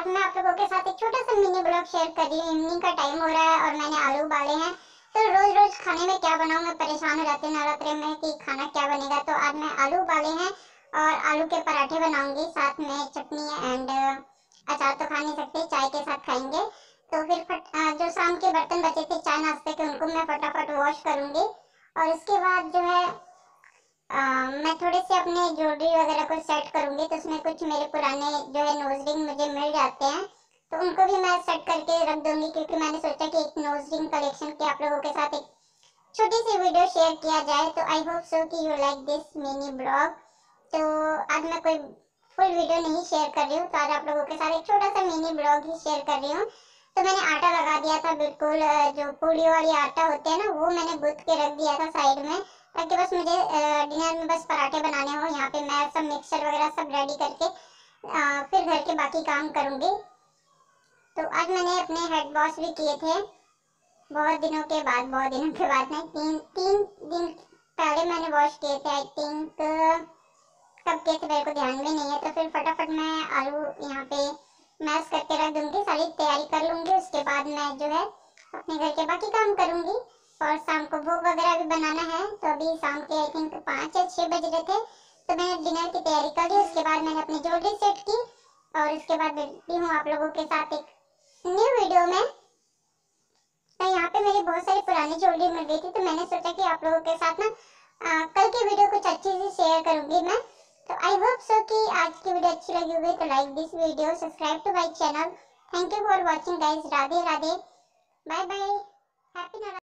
मैं आप लोगों के साथ एक छोटा सा मिनी ब्लॉग शेयर कर रही हूँ। इवनिंग का टाइम हो रहा है और मैंने आलू उबाले हैं। तो रोज रोज खाने में क्या बनाऊँ, मैं परेशान हो जाती हूँ नवरात्रे में कि खाना क्या बनेगा। तो आज मैं आलू उबाले हैं और आलू के पराठे बनाऊंगी, साथ में चटनी एंड अचार तो खा नहीं सकते, चाय के साथ खाएंगे। तो फिर जो शाम के बर्तन बचे थे चाय नाश्ते के, उनको मैं फटाफट वॉश करूंगी। और उसके बाद जो है मैं थोड़े से अपने ज्वेलरी वगैरह को सेट करूंगी। तो उसमें कुछ मेरे पुराने जो है नोज रिंग मुझे मिल जाते हैं, तो उनको भी मैं सेट करके रख दूंगी, क्योंकि मैंने सोचा कि एक नोज रिंग कलेक्शन की आप लोगों के साथ एक छोटी सी वीडियो शेयर किया जाए। तो आई होप सो कि you like this mini blog. तो आज मैं कोई फुल वीडियो नहीं शेयर कर रही हूँ, तो आज आप लोगों के साथ एक छोटा सा मिनी ब्लॉग ही शेयर कर रही हूँ। तो मैंने आटा लगा दिया था, बिल्कुल जो पूड़ी वाली आटा होते हैं ना, वो मैंने गूंथ के रख दिया था साइड में, ताकि बस मुझे डिनर में बस पराठे बनाने हो। यहाँ पे मैं सब मिक्सर वगैरह सब रेडी करके फिर घर के बाकी काम करूँगी। तो आज मैंने अपने हेड वॉश भी किए थे, बहुत दिनों के बाद, बहुत दिनों के बाद नहीं, तीन दिन पहले मैंने वॉश किए थे। आई थिंक कब किए थे मेरे को ध्यान भी नहीं है। तो फिर फटाफट मैं आलू यहाँ पे मैश करके रख दूंगी, सारी तैयारी कर लूंगी। उसके बाद मैं जो है अपने घर के बाकी काम करूंगी और शाम को भोग वगैरह भी बनाना है। तो अभी शाम के आई थिंक 5 या 6 बज रहे थे, तो मैंने डिनर की तैयारी कर ली। उसके बाद मैंने अपनी ज्वेलरी सेट की और उसके बाद मिलती हूँ आप लोगों के साथ एक न्यू वीडियो में। तो यहाँ पे मेरी बहुत सारी पुरानी ज्वेलरी मिल गई थी, तो मैंने सोचा कि आप लोगों के साथ ना कल की वीडियो कुछ अच्छी सी शेयर करूंगी मैं। तो आई होप सो कि आज की वीडियो अच्छी लगी होगी। तो like this video, subscribe to my channel. Thank you for watching guys. Radhe Radhe, bye bye, happy Navratri.